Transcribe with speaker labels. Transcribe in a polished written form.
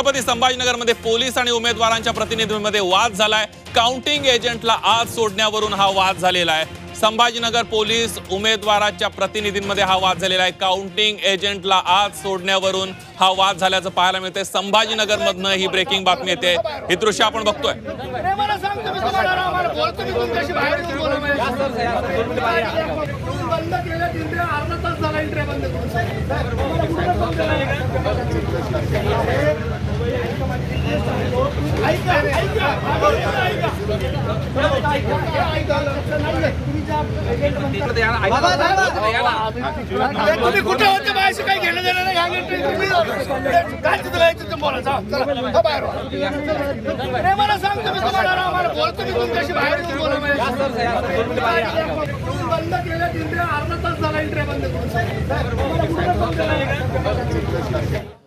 Speaker 1: Chhatrapati संभाजीनगरमध्ये police आणि उमेदवारांच्या प्रतिनिधींमध्ये वाद झालाय। काउंटिंग एजंटला आत सोडण्यावरून हा वाद झालेला आहे। संभाजीनगर पोलीस उमेदवाराच्या प्रतिनिधींमध्ये हा वाद झालेला आहे। काउंटिंग एजंटला आत सोडण्यावरून हा वाद झाल्याचं पाहायला मिळते। संभाजीनगरमधनं ही ब्रेकिंग बातमी येते। हे दृश्य आपण बघतोय।
Speaker 2: तुम्ही कुठे होते माझ्याशी काही घेणं देणं नाही। काय तिथं बोला मला सांगतो मी तुम्हाला आम्हाला बोलतो मी तुमच्याशी बाहेर बोला बंद केलं इंटरव्ह्यू अर्धा तास झाला इंटरव्ह्यू बंद